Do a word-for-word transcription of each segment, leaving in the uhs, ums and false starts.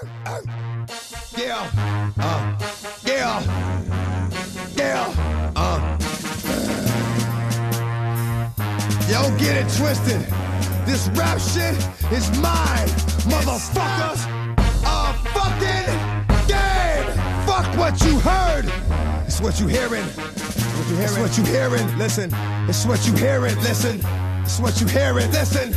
Yeah, uh, yeah, yeah, uh. Yo, get it twisted. This rap shit is mine, motherfuckers. A fucking game. Fuck what you heard. It's what you hearing. It's what you hearing. Listen. It's what you hearing. Listen. It's what you hearing. Listen.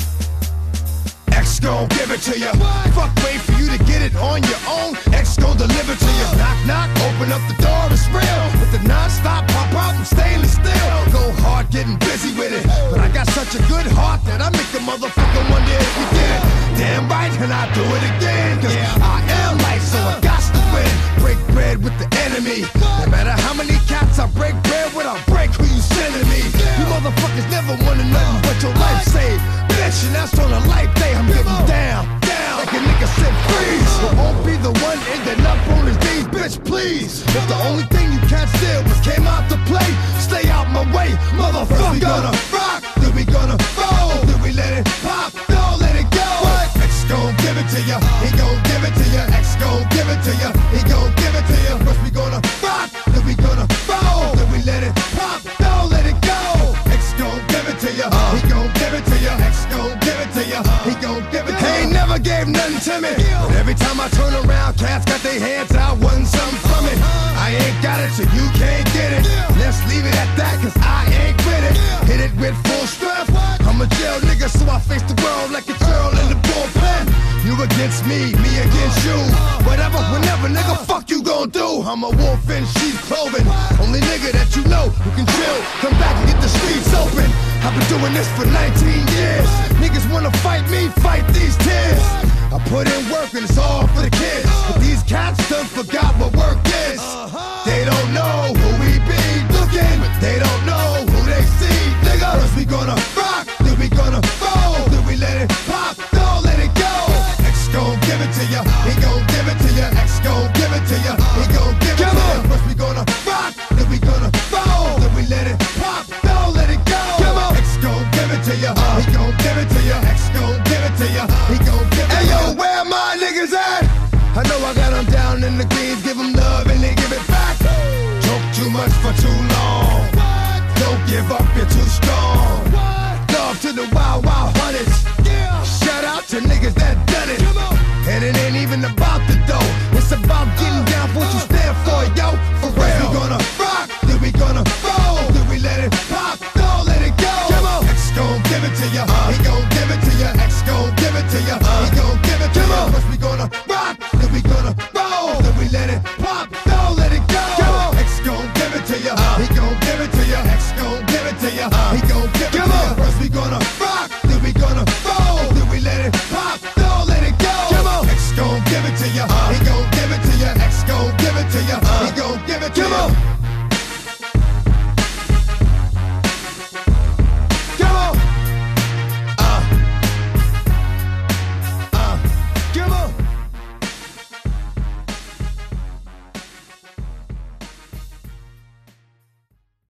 X gon' give it to you. Fuck, wait for you to get it on your own. X gon' deliver to you. Knock, knock, open up the door, it's real. With the non-stop pop out and stainless steel. Go hard, getting busy with it. But I got such a good heart that I make a motherfucker wonder if we did it. Damn right, and I do it again. Cause I am life, so I got to win. Break bread with the enemy. No matter how many cats I break bread with, I'll break who you sending me. You motherfuckers never wanna know what your life saved. Bitch, and that's on a life day. I'm getting down, down, like a nigga said freeze. But won't be the one ending up on his knees, bitch, please. If the only thing you can't steal was came out to play, stay out my way, motherfucker. First we gonna rock, then we gonna roll, then we let it pop, don't let it go. What? X gon' give it to ya, he gon' give it to ya. X gon' give it to ya, he gon' give it to ya. First we gonna rock, then we gonna roll, then we let it pop, don't let it go. X gon' give it to ya, uh. he gon' give it to ya. X gon' give it to ya, he gon' give it to ya. He ain't never gave nothing to me, but every time I turn around, cats got their hands out, wanting something from it. I ain't got it, so you can't get it. Let's leave it at that, cause I ain't with it. Hit it with full strength. I'm a jail nigga, so I face the world like a girl in the bullpen. You against me, me against you. Whatever, whenever, nigga, fuck you gon' do. I'm a wolf in sheep's clothing. Only nigga that you know who can chill. Come back and get the streets open. I've been doing this for nineteen years. Niggas wanna fight me, fight these tears. I put in work and it's all for the kids. But these cats done forgot what work is. They don't know who we be looking, but they don't know who they see, nigga. First we gonna rock, then we gonna roll, then we let it pop, don't let it go. X gon' give it to ya, he gon' give it to ya. X gon' give it to ya, he gon' give it to ya. First we gonna rock, then we gonna roll, then we let it pop, don't let it go. X gon' give it to ya, he gon' give it to ya. X gon' give it to ya, he gon' give it to ya. Hey yo, where my niggas at? I know I got them down in the greens, give them love and they give it back. Joke too much for too long. Don't give up, you're too strong. Love to the wild, wild hunters. Shout out to niggas that done it. And it ain't even about the dough. It's about getting down for what you stand for, yo. For real. We gonna rock, then we gonna roll, then we let it pop, don't let it go. X gon' give it to ya, he gon' give it to ya. X gon' give it to ya, he gon' give it to ya. First we gonna rock, then we gonna roll, then we let it pop, don't let it go. X gon' give it to ya, he gon' give it to ya. X gon' give it to ya, he gon' give it to ya. First we gonna rock, then we gonna